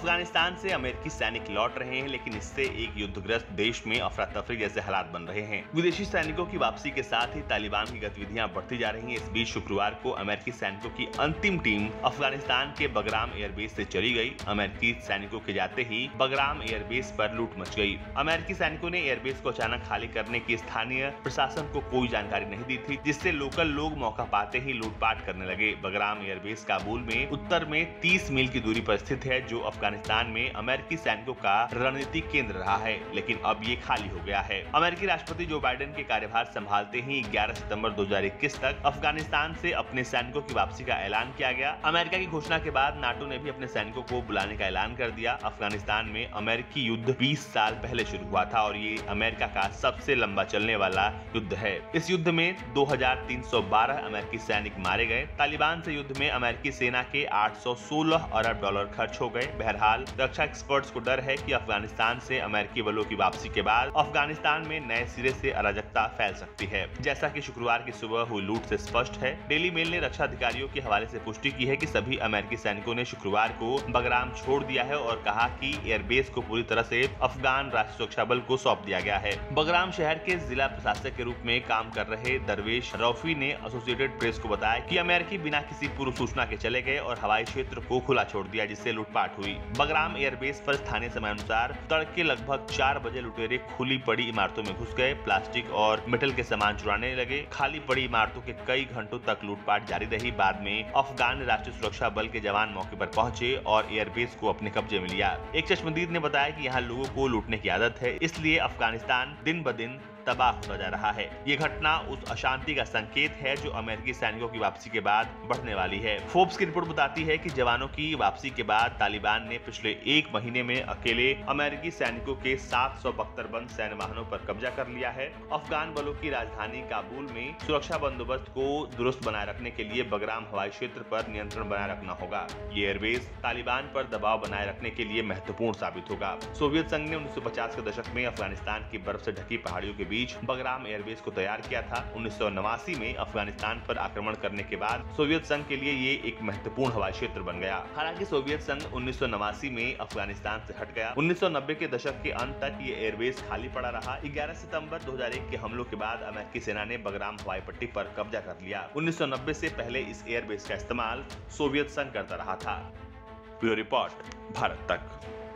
अफगानिस्तान से अमेरिकी सैनिक लौट रहे हैं, लेकिन इससे एक युद्धग्रस्त देश में अफरा तफरी जैसे हालात बन रहे हैं। विदेशी सैनिकों की वापसी के साथ ही तालिबान की गतिविधियां बढ़ती जा रही हैं। इस बीच शुक्रवार को अमेरिकी सैनिकों की अंतिम टीम अफगानिस्तान के बगराम एयरबेस से चली गई। अमेरिकी सैनिकों के जाते ही बगराम एयरबेस पर लूट मच गई। अमेरिकी सैनिकों ने एयरबेस को अचानक खाली करने की स्थानीय प्रशासन को कोई जानकारी नहीं दी थी, जिससे लोकल लोग मौका पाते ही लूटपाट करने लगे। बगराम एयरबेस काबुल में उत्तर में 30 मील की दूरी पर स्थित है, जो अफगानिस्तान में अमेरिकी सैनिकों का रणनीतिक केंद्र रहा है, लेकिन अब ये खाली हो गया है। अमेरिकी राष्ट्रपति जो बाइडेन के कार्यभार संभालते ही 11 सितंबर 2021 तक अफगानिस्तान से अपने सैनिकों की वापसी का ऐलान किया गया। अमेरिका की घोषणा के बाद नाटो ने भी अपने सैनिकों को बुलाने का ऐलान कर दिया। अफगानिस्तान में अमेरिकी युद्ध 20 साल पहले शुरू हुआ था और ये अमेरिका का सबसे लंबा चलने वाला युद्ध है। इस युद्ध में 2312 अमेरिकी सैनिक मारे गए। तालिबान से युद्ध में अमेरिकी सेना के 816 अरब डॉलर खर्च हो गए। बहरहाल रक्षा एक्सपर्ट्स को डर है कि अफगानिस्तान से अमेरिकी बलों की वापसी के बाद अफगानिस्तान में नए सिरे से अराजकता फैल सकती है, जैसा कि शुक्रवार की सुबह हुई लूट से स्पष्ट है। डेली मेल ने रक्षा अधिकारियों के हवाले से पुष्टि की है कि सभी अमेरिकी सैनिकों ने शुक्रवार को बगराम छोड़ दिया है और कहा कि एयरबेस को पूरी तरह से अफगान राष्ट्रीय सुरक्षा बल को सौंप दिया गया है। बगराम शहर के जिला प्रशासक के रूप में काम कर रहे दरवेश रौफी ने एसोसिएटेड प्रेस को बताया कि अमेरिकी बिना किसी पूर्व सूचना के चले गए और हवाई क्षेत्र को खुला छोड़ दिया, जिससे लूटपाट हुई। बगराम एयरबेस पर स्थानीय समय अनुसार तड़के लगभग 4 बजे लुटेरे खुली पड़ी इमारतों में घुस गए, प्लास्टिक और मेटल के सामान चुराने लगे। खाली पड़ी इमारतों के कई घंटों तक लूटपाट जारी रही। बाद में अफगान राष्ट्रीय सुरक्षा बल के जवान मौके पर पहुंचे और एयरबेस को अपने कब्जे में लिया। एक चश्मदीद ने बताया कि यहाँ लोगों को लूटने की आदत है, इसलिए अफगानिस्तान दिन ब दिन तबाह होता जा रहा है। ये घटना उस अशांति का संकेत है जो अमेरिकी सैनिकों की वापसी के बाद बढ़ने वाली है। फोर्ब्स की रिपोर्ट बताती है कि जवानों की वापसी के बाद तालिबान ने पिछले 1 महीने में अकेले अमेरिकी सैनिकों के 700 बख्तरबंद सैन्य वाहनों पर कब्जा कर लिया है। अफगान बलों की राजधानी काबुल में सुरक्षा बंदोबस्त को दुरुस्त बनाए रखने के लिए बगराम हवाई क्षेत्र पर नियंत्रण बनाए रखना होगा। ये एयरबेस तालिबान पर दबाव बनाए रखने के लिए महत्वपूर्ण साबित होगा। सोवियत संघ ने 1950 के दशक में अफगानिस्तान की बर्फ से ढकी पहाड़ियों के बीच बगराम एयरबेस को तैयार किया था। 1989 में अफगानिस्तान पर आक्रमण करने के बाद सोवियत संघ के लिए ये एक महत्वपूर्ण हवाई क्षेत्र बन गया। हालांकि सोवियत संघ 1989 में अफगानिस्तान से हट गया। 1990 के दशक के अंत तक ये एयरबेस खाली पड़ा रहा। 11 सितंबर 2001 के हमलों के बाद अमेरिकी सेना ने बगराम हवाई पट्टी पर कब्जा कर लिया। 1990 से पहले इस एयरबेस का इस्तेमाल सोवियत संघ करता रहा था। ब्यूरो रिपोर्ट, भारत तक।